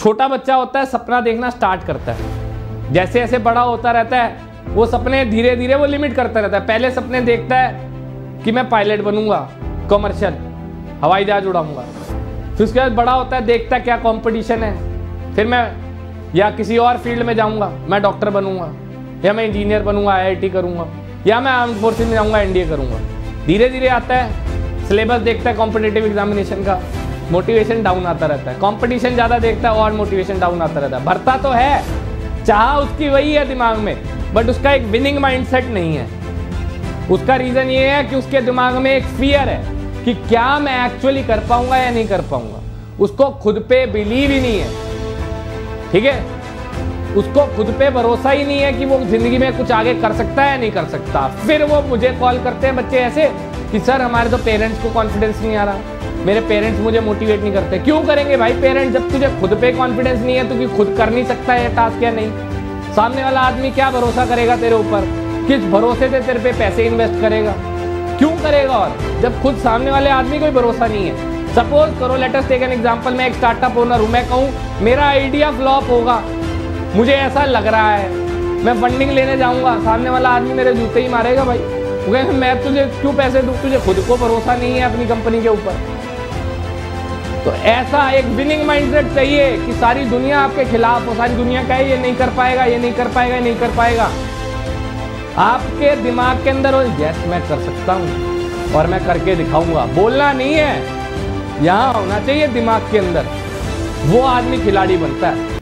छोटा बच्चा होता है सपना देखना स्टार्ट करता है, जैसे जैसे बड़ा होता रहता है वो सपने धीरे धीरे वो लिमिट करता रहता है। पहले सपने देखता है कि मैं पायलट बनूंगा, कमर्शियल हवाई जहाज उड़ाऊंगा, फिर उसके बाद बड़ा होता है, देखता है क्या कंपटीशन है, फिर मैं या किसी और फील्ड में जाऊंगा, मैं डॉक्टर बनूंगा या मैं इंजीनियर बनूंगा, IIT करूंगा, या मैं आर्म्ड फोर्सेज में जाऊंगा, NDA करूंगा। धीरे धीरे आता है, सिलेबस देखता है कॉम्पिटिटिव एग्जामिनेशन का, मोटिवेशन डाउन आता रहता है, कंपटीशन ज़्यादा देखता है और मोटिवेशन डाउन आता रहता है। भरता तो है, चाह उसकी वही है दिमाग में, बट उसका एक विनिंग माइंडसेट नहीं है। उसका रीज़न ये है कि उसके दिमाग में एक फियर है कि क्या मैं एक्चुअली कर पाऊंगा या नहीं कर पाऊंगा। उसको खुद पे बिलीव ही नहीं है, ठीक है, उसको खुद पे भरोसा ही नहीं है कि वो जिंदगी में कुछ आगे कर सकता है या नहीं कर सकता। फिर वो मुझे कॉल करते हैं बच्चे ऐसे कि सर हमारे तो पेरेंट्स को कॉन्फिडेंस नहीं आ रहा, मेरे पेरेंट्स मुझे मोटिवेट नहीं करते। क्यों करेंगे भाई पेरेंट्स, जब तुझे खुद पे कॉन्फिडेंस नहीं है तो कि खुद कर नहीं सकता है टास्क या नहीं। सामने वाला आदमी क्या भरोसा करेगा तेरे ऊपर, किस भरोसे से तेरे पे पैसे इन्वेस्ट करेगा, क्यों करेगा? और जब खुद सामने वाले आदमी को भरोसा नहीं है। सपोज करो, let us take an example, मैं एक स्टार्टअप ओनर हूं, मैं कहूं मेरा आइडिया फ्लॉप होगा, मुझे ऐसा लग रहा है, मैं फंडिंग लेने जाऊंगा, सामने वाला आदमी मेरे जूते ही मारेगा भाई, वो कहेगा मैं तुझे क्यों पैसे दूं, तुझे खुद को भरोसा नहीं है अपनी कंपनी के ऊपर। तो ऐसा एक विनिंग माइंडसेट चाहिए कि सारी दुनिया आपके खिलाफ हो, सारी दुनिया कहे ये नहीं कर पाएगा, ये नहीं कर पाएगा, ये नहीं कर पाएगा। आपके दिमाग के अंदर हो यस मैं कर सकता हूं और मैं करके दिखाऊंगा, बोलना नहीं है, यहां होना चाहिए दिमाग के अंदर, वो आदमी खिलाड़ी बनता है।